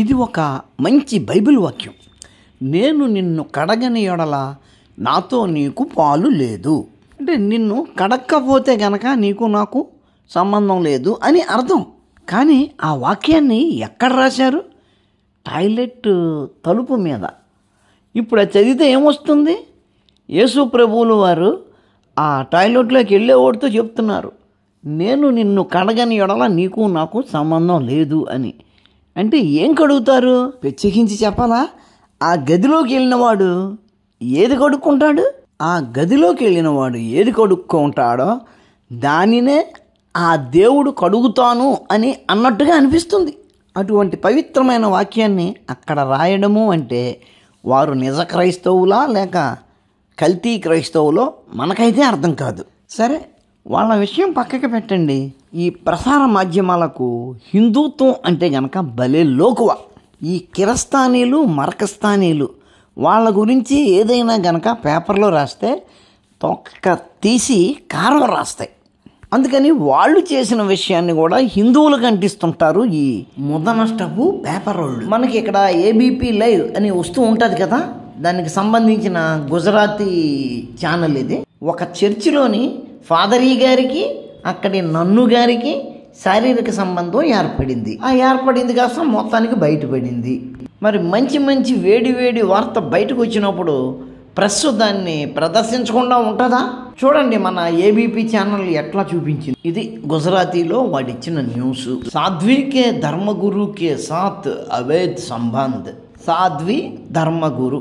ఇది ఒక మంచి బైబిల్ వాక్యం. నేను నిన్ను కడగని యెడల నాతో నీకు పాలు లేదు. అంటే నిన్ను కడక్కపోతే గనక నీకు నాకు సంబంధం లేదు అని అర్థం. కానీ ఆ వాక్యాన్ని ఎక్కడ రాశారు? టాయిలెట్ తలుపు మీద. ఇప్పుడు అది చదివితే ఏమొస్తుంది? యేసు ప్రభువులు వారు ఆ టాయిలెట్లోకి వెళ్ళేవాడితో చెప్తున్నారు, నేను నిన్ను కడగని యెడల నీకు నాకు సంబంధం లేదు అని. అంటే ఏం కడుగుతారు? ప్రత్యేకించి చెప్పాలా? ఆ గదిలోకి వెళ్ళినవాడు ఏది కడుక్కుంటాడు? ఆ గదిలోకి వెళ్ళినవాడు ఏది కడుక్కుంటాడో దానినే ఆ దేవుడు కడుగుతాను అని అన్నట్టుగా అనిపిస్తుంది. అటువంటి పవిత్రమైన వాక్యాన్ని అక్కడ రాయడము అంటే వారు నిజ క్రైస్తవులా లేక కల్తీ క్రైస్తవులో మనకైతే అర్థం కాదు. సరే, వాళ్ళ విషయం పక్కకి పెట్టండి. ఈ ప్రసార మాధ్యమాలకు హిందుత్వం అంటే గనక భలే లోకువ. ఈ కిరస్థానీలు మరకస్థానీలు వాళ్ళ గురించి ఏదైనా గనక పేపర్లో రాస్తే తొక్క తీసి కారం రాస్తాయి. అందుకని వాళ్ళు చేసిన విషయాన్ని కూడా హిందువులకు అంటిస్తుంటారు ఈ ముదనష్టపు పేపర్ వాళ్ళు. మనకి ఇక్కడ ఏబీపీ లైవ్ అని వస్తూ ఉంటుంది కదా, దానికి సంబంధించిన గుజరాతీ ఛానల్ ఇది. ఒక చర్చిలోని ఫాదరీ గారికి అక్కడి నన్ను గారికి శారీరక సంబంధం ఏర్పడింది. ఆ ఏర్పడింది కాస్త మొత్తానికి బయటపడింది. మరి మంచి మంచి వేడి వేడి వార్త బయటకు వచ్చినప్పుడు ప్రెస్ దాన్ని ప్రదర్శించకుండా ఉంటుందా? చూడండి మన ఏబీపీ ఛానల్ ఎట్లా చూపించింది. ఇది గుజరాతీలో వాడిచ్చిన న్యూస్. సాధ్వీకే ధర్మగురుకే సాత్ అవైధ్ సంబంధ్. సాధ్వి ధర్మగురు,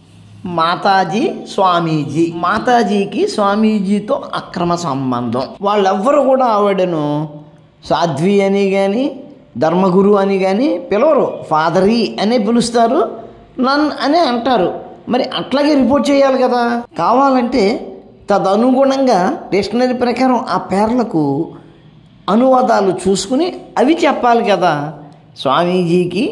మాతాజీ స్వామీజీ. మాతాజీకి స్వామీజీతో అక్రమ సంబంధం. వాళ్ళెవ్వరు కూడా ఆవిడను సాధ్వి అని కానీ ధర్మగురు అని కానీ పిలవరు, ఫాదరీ అనే పిలుస్తారు, నన్ అనే అంటారు. మరి అట్లాగే రిపోర్ట్ చేయాలి కదా. కావాలంటే తదనుగుణంగా డిక్షనరీ ప్రకారం ఆ పేర్లకు అనువాదాలు చూసుకుని అవి చెప్పాలి కదా. స్వామీజీకి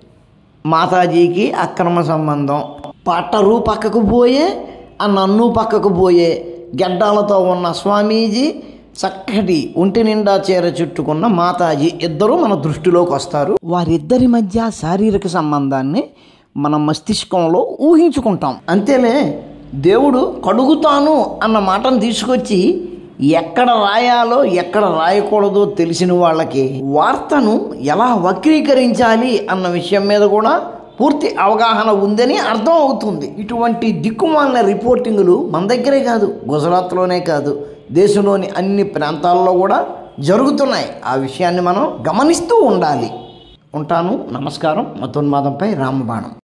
మాతాజీకి అక్రమ సంబంధం. పట్టరు పక్కకు పోయే, ఆ నన్ను పక్కకు పోయే గెడ్డాలతో ఉన్న స్వామీజీ, చక్కటి ఒంటి నిండా చీర చుట్టుకున్న మాతాజీ ఇద్దరు మన దృష్టిలోకి వస్తారు. వారిద్దరి మధ్య శారీరక సంబంధాన్ని మన మస్తిష్కంలో ఊహించుకుంటాం. అంతేలే, దేవుడు కడుగుతాను అన్న మాటను తీసుకొచ్చి ఎక్కడ రాయాలో ఎక్కడ రాయకూడదో తెలిసిన వాళ్ళకి వార్తను ఎలా వక్రీకరించాలి అన్న విషయం మీద కూడా పూర్తి అవగాహన ఉందని అర్థం అవుతుంది. ఇటువంటి దిక్కుమాలిన రిపోర్టింగులు మన దగ్గరే కాదు, గుజరాత్లోనే కాదు, దేశంలోని అన్ని ప్రాంతాల్లో కూడా జరుగుతున్నాయి. ఆ విషయాన్ని మనం గమనిస్తూ ఉండాలి. ఉంటాను. నమస్కారం. మతోన్మాదంపై రామబాణం.